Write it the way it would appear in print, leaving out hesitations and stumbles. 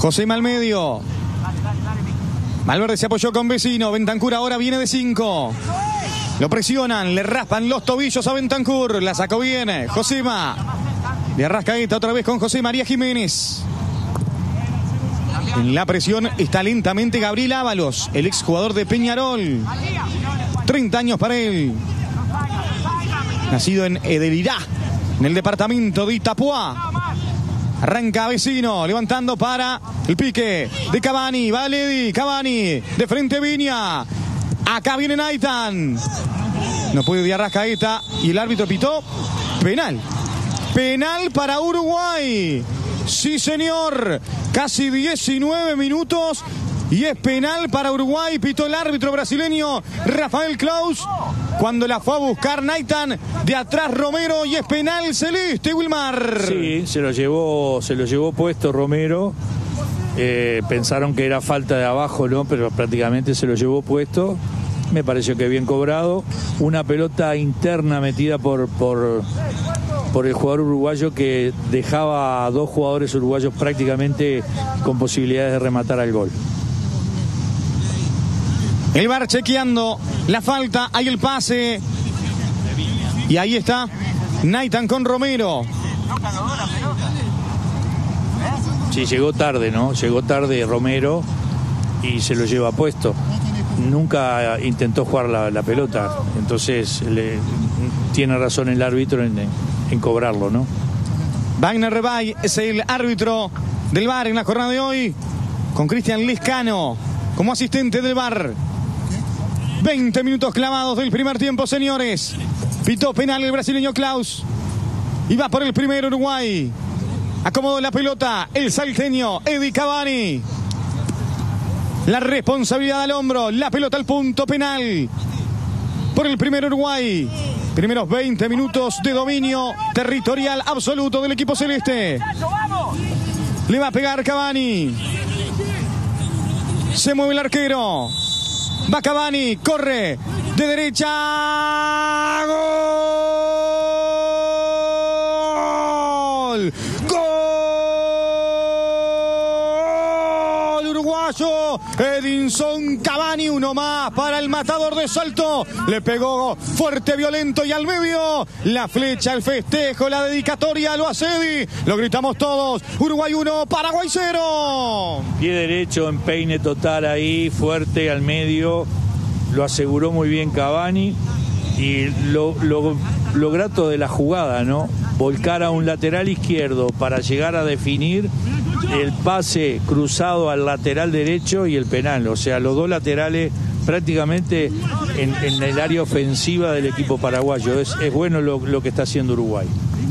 José al medio. Valverde se apoyó con Vecino. Bentancur ahora viene de 5. Lo presionan, le raspan los tobillos a Bentancur. La sacó bien Josema. De Arrascaeta otra vez con José María Jiménez. En la presión está lentamente Gabriel Ábalos, el exjugador de Peñarol. 30 años para él. Nacido en Edelirá, en el departamento de Itapuá. Arranca Vecino, levantando para el pique de Cavani. Va Ledi, Cavani, de frente Viña. Acá viene Naitan. No puede de Arrascaeta y el árbitro pitó penal. Penal para Uruguay. Sí, señor. Casi 19 minutos y es penal para Uruguay. Pitó el árbitro brasileño Rafael Claus cuando la fue a buscar Naitan. De atrás Romero y es penal celeste, Wilmar. Sí, se lo llevó puesto Romero. Pensaron que era falta de abajo, ¿no? Pero prácticamente se lo llevó puesto. Me pareció que bien cobrado. Una pelota interna metida por el jugador uruguayo que dejaba a 2 jugadores uruguayos prácticamente con posibilidades de rematar al gol. El VAR chequeando la falta, hay el pase. Y ahí está Naitan con Romero. Sí, llegó tarde, ¿no? Llegó tarde Romero y se lo lleva puesto. Nunca intentó jugar la pelota, entonces tiene razón el árbitro en cobrarlo, ¿no? Wagner Rebay es el árbitro del VAR en la jornada de hoy, con Cristian Lescano como asistente del VAR. 20 minutos clavados del primer tiempo, señores. Pitó penal el brasileño Claus y va por el primero Uruguay. Acomodó la pelota el salteño Eddie Cavani. La responsabilidad al hombro, la pelota al punto penal. Por el primer Uruguay. Primeros 20 minutos de dominio territorial absoluto del equipo celeste. Le va a pegar Cavani. Se mueve el arquero. Va Cavani, corre de derecha. ¡Gol! ¡Gol! Uruguayo. Edinson Cavani, uno más para el matador de Salto. Le pegó fuerte, violento y al medio. La flecha, el festejo, la dedicatoria lo hace Eddie. Lo gritamos todos. Uruguay 1, Paraguay 0. Pie derecho, empeine total ahí, fuerte al medio. Lo aseguró muy bien Cavani. Y lo grato de la jugada, ¿no? Volcar a un lateral izquierdo para llegar a definir el pase cruzado al lateral derecho y el penal. O sea, los dos laterales prácticamente en el área ofensiva del equipo paraguayo. Es bueno lo que está haciendo Uruguay.